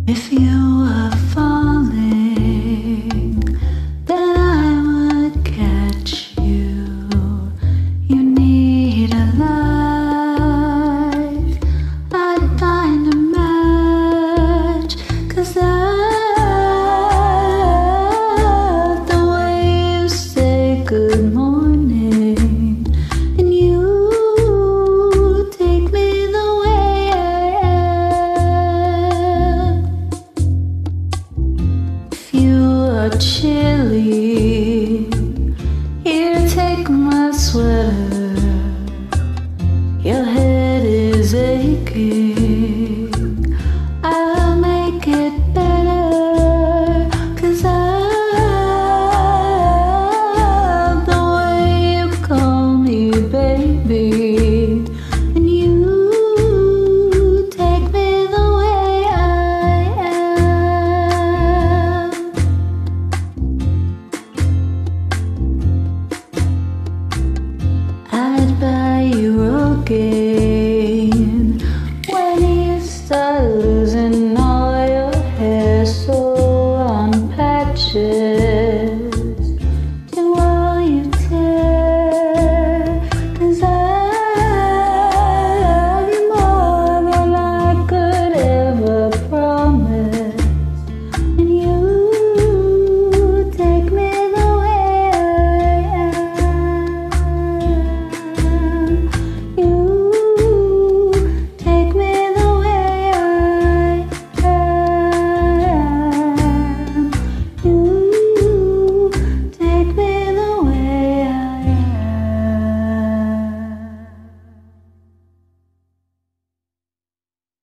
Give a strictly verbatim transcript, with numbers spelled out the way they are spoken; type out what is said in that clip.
If you were falling, then I would catch you. You need a life, I'd find a match. 'Cause I love the way you say good morning, and you take me the way I am. If you are chilly,